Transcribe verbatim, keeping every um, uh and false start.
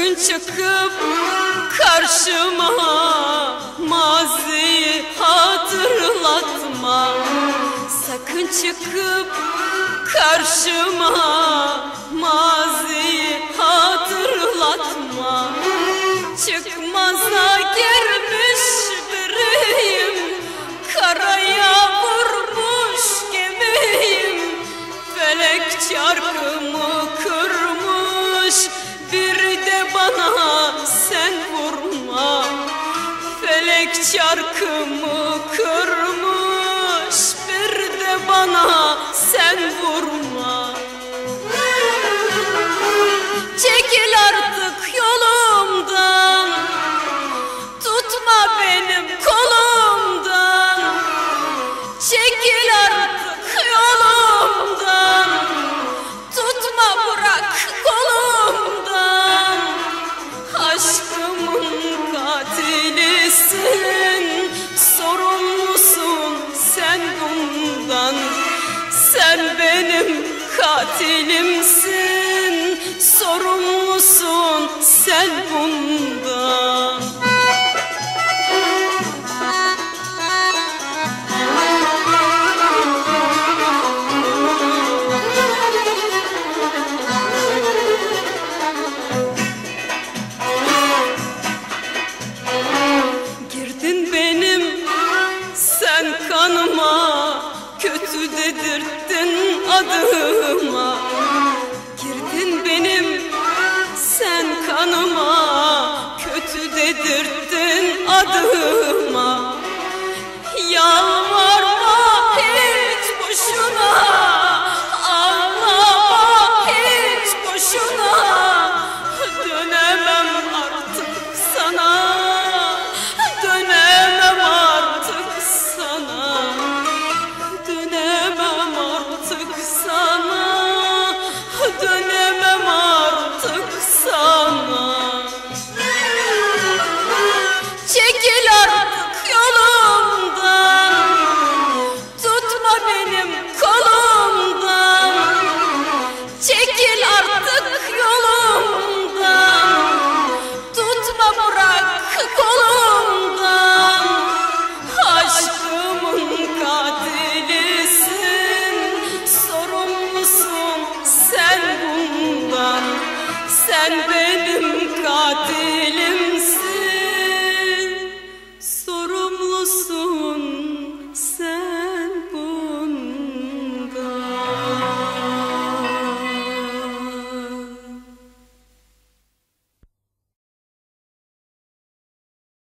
Sakın çıkıp karşıma maziyi hatırlatma. Sakın çıkıp karşıma maziyi hatırlatma. Çıkmaza girmiş biriyim, karaya vurmuş gemiyim. Felek çarkımı kırmış, bir de bana sen vurma. Felek çarkımı kırmış, bir de bana sen vurma. Çekil artık yolumdan, tutma benim kolumdan. Çekil artık yolumdan, tutma bırak kolumdan. Aşkımın katilisin, sorumlusun sen bundan. Sen benim katilimsin, sorumlusun sen bundan. Girdin benim sen kanıma, kötü dedirttin adıma. Girdin benim sen kanıma, kötü dedirttin adıma. Yalvarma hiç boşuna, ağlama hiç boşuna. Dönemem artık sana, dönemem artık sana. Dönemem artık sana, dönemem artık sana. Çekil artık yolumdan, tutma benim kolumdan. Çekil artık yolumdan, tutma bırak kolumdan. Aşkımın katilisin, sorumlusun sen bundan. Sen benim katilim.